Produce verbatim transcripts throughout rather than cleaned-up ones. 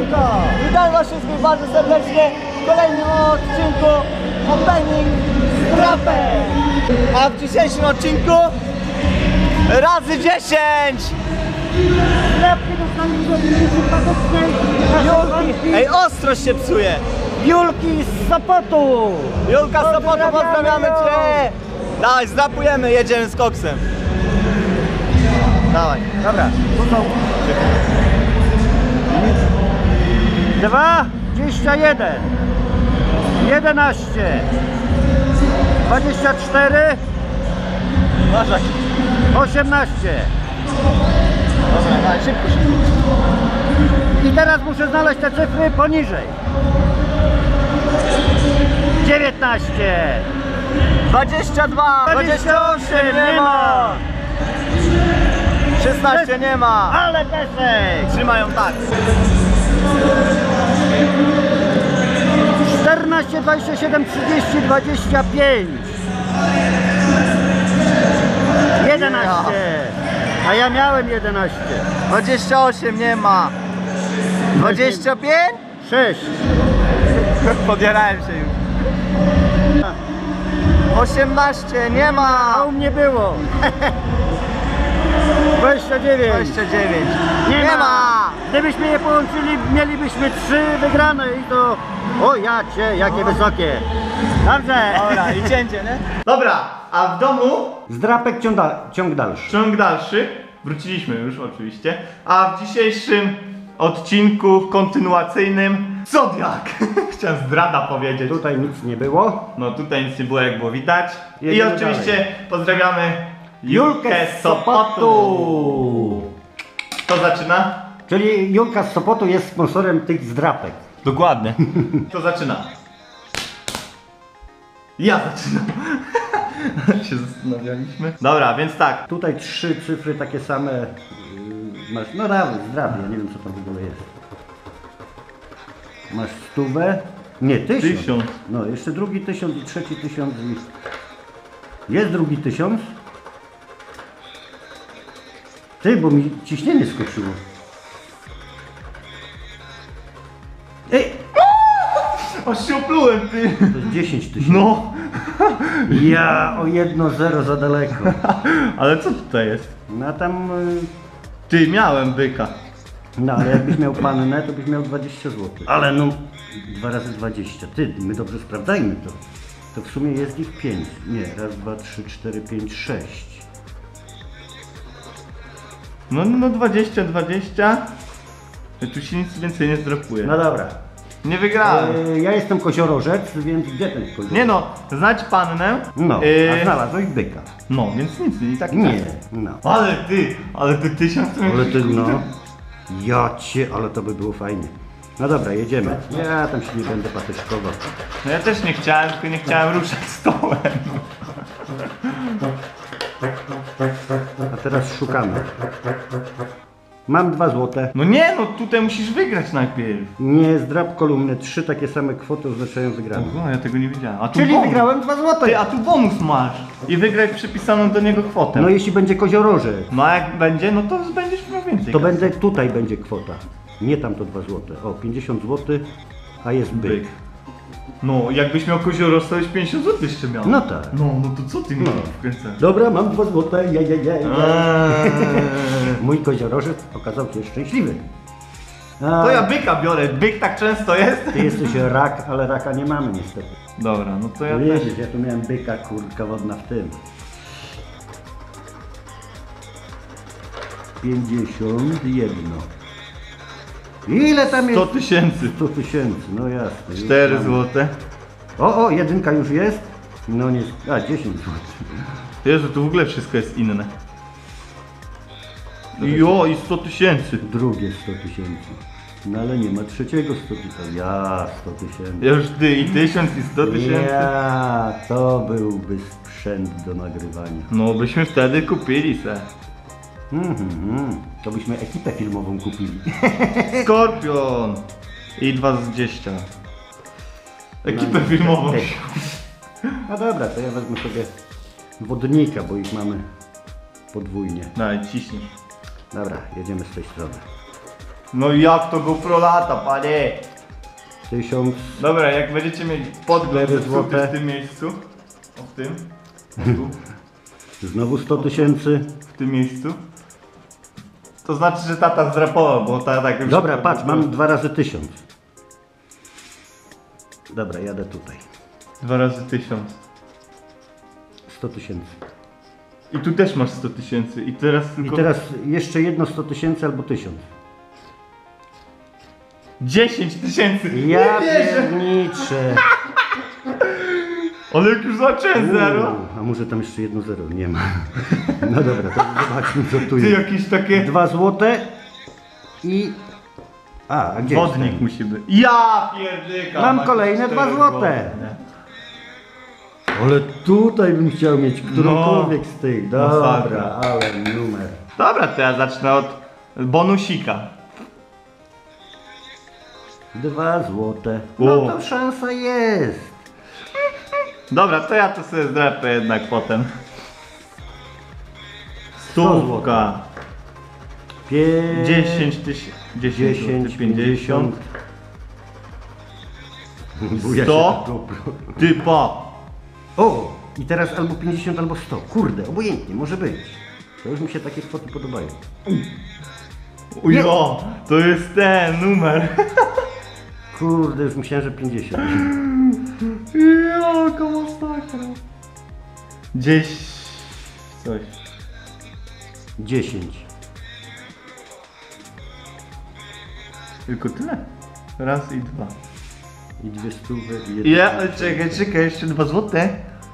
Siemanko! Witam was wszystkich bardzo serdecznie w kolejnym odcinku Opening Strapem. A w dzisiejszym odcinku razy dziesięć! Strapki dostaliśmy z sympatycznej Julki! Ej, ostrość się psuje! Julki z Sopotu! Julka z Sopotu, pozdrawiamy cię! Dawaj, zdrapujemy, jedziemy z koksem. Dawaj. Dobra, tu są dwa, dwadzieścia jeden, jedenaście, dwadzieścia cztery, Uważaj. osiemnaście. Dobra, dawaj, szybko, szybko. I teraz muszę znaleźć te cyfry poniżej. dziewiętnaście, dwadzieścia dwa, dwadzieścia osiem, nie ma! szesnaście nie ma! ale pesek! Trzymają tak. czternaście, dwadzieścia siedem, trzydzieści, dwadzieścia pięć, jedenaście, a ja miałem jedenaście, dwadzieścia osiem nie ma. dwadzieścia pięć? sześć, Podjarałem się już. osiemnaście nie a ma. u mnie było dwadzieścia dziewięć, dwadzieścia dziewięć nie, nie ma. ma. Gdybyśmy je połączyli, mielibyśmy trzy wygrane i to, o ja cię, jakie wysokie. Dobrze. Dobra, i cięcie, nie? Dobra, a w domu Zdrapek ciąg, dal ciąg dalszy. Ciąg dalszy, wróciliśmy już oczywiście, a w dzisiejszym odcinku kontynuacyjnym Zodiak. Chciałem zdrada powiedzieć. Tutaj nic nie było. No tutaj nic nie było, jak było widać. Jedziemy I oczywiście dalej. pozdrawiamy Julkę z Sopotu. Kto zaczyna? Czyli Julka z Sopotu jest sponsorem tych zdrapek. Dokładnie. Kto zaczyna? Ja zaczynam. się zastanawialiśmy. Dobra, więc tak. Tutaj trzy cyfry takie same yy, masz, no dawaj, zdrabię, ja nie wiem co tam w ogóle jest. Masz stówę, nie, tysiąc. Tysiąc. No, jeszcze drugi tysiąc i trzeci tysiąc i... Jest drugi tysiąc? Ty, bo mi ciśnienie skoczyło. Ej, Aż się oplułem, ty. to jest dziesięć tysięcy. No. Ja o jedno zero za daleko. Ale co tutaj jest? No a tam... Yy... Ty, miałem byka. No ale jakbyś miał pannę, to byś miał dwadzieścia złotych. Ale no, dwa razy dwadzieścia. Ty, my dobrze sprawdzajmy to. To w sumie jest ich pięć. Nie, raz, dwa, trzy, cztery, pięć, sześć. No, no dwadzieścia, dwadzieścia. Tu się nic więcej nie zdropuje. No dobra. Nie wygrałem. E, ja jestem koziorożec, więc gdzie ten koziorożec? Nie no, znać pannę. No, yy, a znalazłeś byka. No, więc nic, i tak Nie, no. Ale ty, ale ty tysiąc to Ale ty, kurde. no. Ja cię, ale to by było fajnie. No dobra, jedziemy. Ja tam się nie będę patyczkował. No ja też nie chciałem, tylko nie chciałem ruszać stołem. A teraz szukamy. Mam dwa złote. No nie no, tutaj musisz wygrać najpierw. Nie, zdrab kolumny. Trzy takie same kwoty oznaczają wygraną. No, ja tego nie wiedziałem. A tu Czyli bonus. wygrałem dwa złote. Ty, a tu bonus masz. I wygraj przypisaną do niego kwotę. No jeśli będzie koziorożec, No a jak będzie, no to będziesz miał więcej. to kasy. będę, tutaj będzie kwota. Nie tam to dwa złote. O, pięćdziesiąt złotych, a jest byk. Byk. No, jakbyś miał kozioroż, to już pięćdziesiąt złotych jeszcze miał. No tak. No, no to co ty mi No. wkręcasz? Dobra, mam dwa złote, je, je, je, je. Eee. Mój koziorożec okazał się szczęśliwy. A, To ja byka biorę, byk tak często jest. Ty jesteś rak, ale raka nie mamy niestety. Dobra, no to ja No też. widzisz, ja tu miałem byka, kurka wodna w tym. pięćdziesiąt jeden. Ile tam jest? sto tysięcy. sto tysięcy, no jasne. już cztery mamy. złote. O, o, jedynka już jest? No nie, a dziesięć złotych. Jezu, tu w ogóle wszystko jest inne. I o, i sto tysięcy. Drugie sto tysięcy. No ale nie ma trzeciego sto tysięcy. Ja, sto tysięcy. Ja już ty i tysiąc i sto tysięcy. Ja, to byłby sprzęt do nagrywania. No byśmy wtedy kupili se. Mhm, mhm. To byśmy ekipę filmową kupili. Skorpion. I dwadzieścia. Ekipę No, filmową. ty. No dobra, to ja wezmę sobie wodnika, bo ich mamy podwójnie. Daj, ciśnij. Dobra, jedziemy z tej strony. No jak to GoPro lata, panie? tysiąc. Dobra, jak będziecie mieli podgląd cztery zepsuty złote. w tym miejscu, o w tym, o tu, Znowu sto tysięcy. w tym miejscu, to znaczy, że tata zrapował, bo tata już... Dobra, patrz, mam dwa razy tysiąc. Dobra, jadę tutaj. Dwa razy tysiąc. sto tysięcy. I tu też masz sto tysięcy i teraz I tylko... teraz jeszcze jedno sto tysięcy albo tysiąc. dziesięć tysięcy! Ja Nie wierzę! pierniczę. Ale jak już zacząłem zero! Uuu, a może tam jeszcze jedno zero? Nie ma. No dobra, to zobaczmy co tu Ty jest. jakieś takie... Dwa złote i... A, a gdzie jest Wodnik ten? musi być. Ja pierdyka! Mam macie kolejne cztery dwa złote. nie? Ale tutaj bym chciał mieć którąkolwiek z tych. Masakra. Dobra, ale numer. Dobra, to ja zacznę od bonusika. Dwa złote. No O. to szansa jest. Dobra, to ja to sobie zdrapię jednak potem. sto Stówka. Pie... dziesięć tysięcy. dziesięć, dziesięć, pięćdziesiąt. Buja się sto. na GoPro. Typa. O! I teraz albo pięćdziesiąt, albo sto. Kurde, obojętnie, może być. To już mi się takie kwoty podobają. Ujo, to jest ten numer. Kurde, już myślałem, że pięćdziesiąt. Jaka masakra. Gdzieś... coś. dziesięć. Tylko tyle. Raz i dwa. I dwie stówy i jedno. Ja, czekaj, czekaj, jeszcze dwa złote.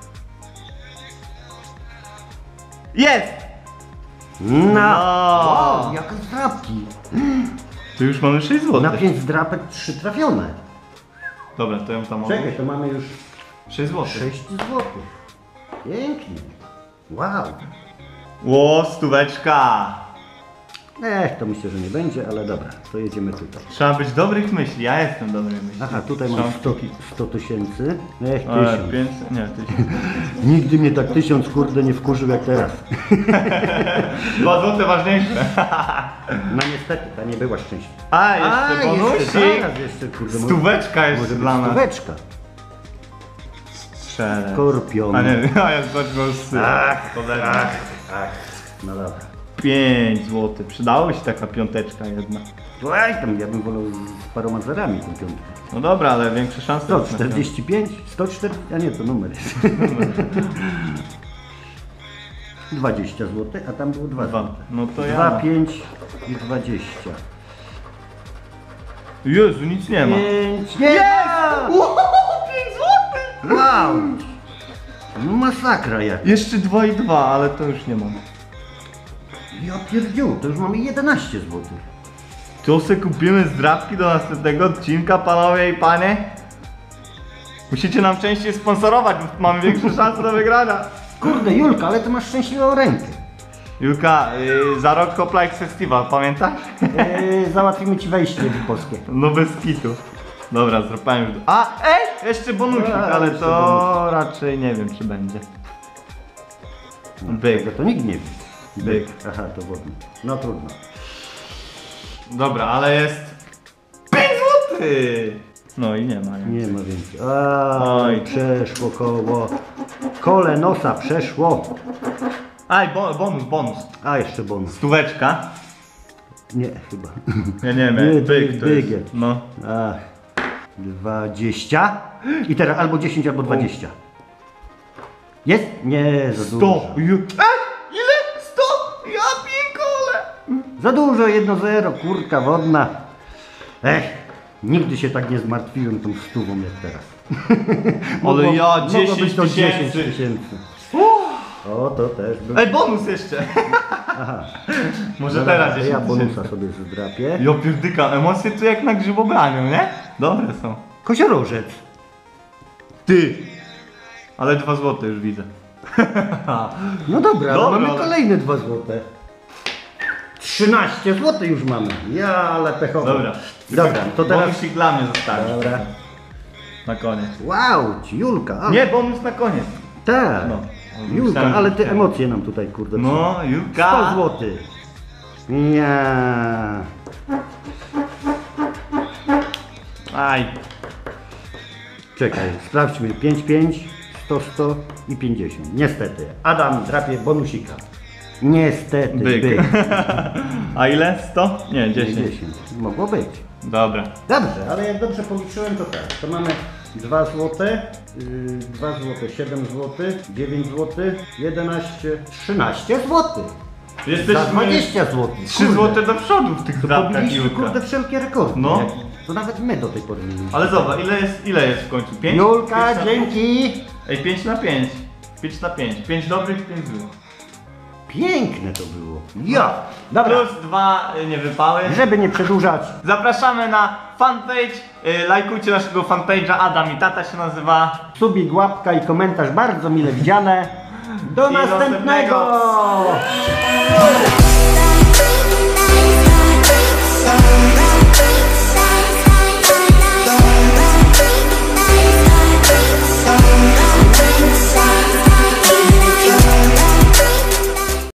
Jest! Na! No. Wow, jaka zdrapki. To już mamy sześć Na złotych. pięć zdrapek trzy trafione. Dobra, to ją tam Czekaj, to mamy już sześć złotych. sześć złotych. Pięknie. Wow. Ło, stóweczka. Ech, to myślę, że nie będzie, ale dobra, to jedziemy tutaj. Trzeba być dobrych myśli, ja jestem dobrej myśli. Aha, tutaj mam Trzeba- sto, sto tysięcy. Ech, Ale tysiąc. pięćset, nie, tysiąc. Nigdy mnie tak tysiąc, kurde, nie wkurzył jak teraz. Dwa złote ważniejsze. No niestety, ta nie była szczęśliwa. A, jeszcze bonusik. jeszcze, zaraz jeszcze, kurde. może- Stóweczka jest może być dla nas. stóweczka. Strzelę. Skorpion. A nie, a ja zobaczmy z Ach, Kolejny. ach, ach. No dobra. pięć złotych. Przydałoby się taka piąteczka jedna. Słuchaj, tam ja bym wolał z paroma zerami tą piątkę. No dobra, ale większe szanse. sto jest na czterdzieści pięć? sto czterdzieści? A nie, to numer jest. dwadzieścia złotych, a tam było dwa Dwa. złote. No to ja dwa, mam. pięć i dwadzieścia. Jezu, nic nie ma. pięć, nie! pięć złotych! Wow! No masakra jak. Jeszcze dwa i dwa, ale to już nie mam. Ja pierdziu, to już mamy jedenaście złotych. To se kupimy zdrapki do następnego odcinka, panowie i panie. Musicie nam częściej sponsorować, bo mamy większe szanse do wygrania. Kurde, Julka, ale ty masz szczęśliwą rękę. Julka, yy, za rok Hoplite Festival, pamiętasz? Eee, załatwimy ci wejście polskie. No bez kitu. Dobra, zropałem już. A, ej! Jeszcze bonusik, A, ale jeszcze to raczej nie wiem, czy będzie. Byk. Tego to nikt nie wie. Byk. Aha, to wodny. No trudno. Dobra, ale jest pięć złotych! No i nie ma. Nie. Nie ma więcej. A, Oj. przeszło koło. Kole nosa przeszło. Aj, bo, bonus, bonus. A, jeszcze bonus. Stóweczka. Nie, chyba. Ja nie wiem, Nie, jak byk to byk jest. jest. No. Ach. dwadzieścia. I teraz albo dziesięć, albo dwadzieścia. Jest? Nie, za dużo. sto! Ju- Ej! Ile? sto! Ja piekole! Za dużo, jedno zero, kurka wodna. Ech, nigdy się tak nie zmartwiłem tą stówą jak teraz. Ale ja mogło być dziesięć to dziesięć tysięcy. tysięcy. O, to też był. Ej, bonus jeszcze! Aha. Może Dobra, teraz to dziesięć ja bonusa tysięcy. sobie zdrapię. Jo pierdyka, emocje tu jak na grzybobraniu, nie? Dobre są. Koziorożec. Ty! Ale dwa złote już widzę. No dobra, ale Dobra, mamy ale- kolejne dwa złote. trzynaście złotych już mamy. Ja, ale pechowo. Dobra. Dobra, to teraz... Bonusik dla mnie zostawisz. Dobra. Na koniec. Wow, ci Julka. Ale... Nie, bonus na koniec. Tak. No. Julka, Myślałem, ale że- ty emocje nam tutaj, kurde. No, sto Julka. złotych. Ja. Aj. Czekaj, sprawdźmy. pięć, pięć, sto, sto i pięćdziesiąt. Niestety. Adam drapie bonusika. Niestety. Byk. byk. A ile? sto? Nie, dziesięć. dziesięć. Mogło być. Dobra. Dobrze, ale jak dobrze policzyłem, to tak. To mamy dwa złote, yy, dwa złote, siedem złotych, dziewięć złotych, jedenaście, trzynaście złotych. Za Jesteśmy dwadzieścia złotych. trzy złote do przodu w tych To drapkach, pobiliśmy, Julka. kurde, wszelkie rekordy. No. nie? To nawet my do tej pory nie mieliśmy. Ale zobacz, ile jest, ile jest w końcu? pięć? Julka, dzięki! Ej, pięć na pięć. pięć na pięć. pięć dobrych, pięć złych. Piękne to było. Ja! Dobra, Plus dwa y, nie wypały. żeby nie przedłużać, Zapraszamy na fanpage. Y, lajkujcie naszego fanpage'a. Adam i tata się nazywa. subik, łapka i komentarz bardzo mile widziane. Do I następnego! następnego.